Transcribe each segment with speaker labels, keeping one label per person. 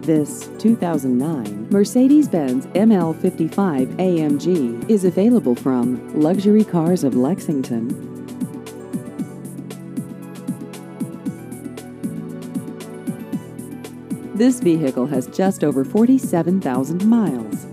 Speaker 1: This 2009 Mercedes-Benz ML55 AMG is available from Luxury Cars of Lexington. This vehicle has just over 47,000 miles.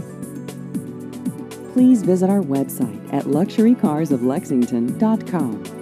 Speaker 1: Please visit our website at luxurycarsoflexington.com.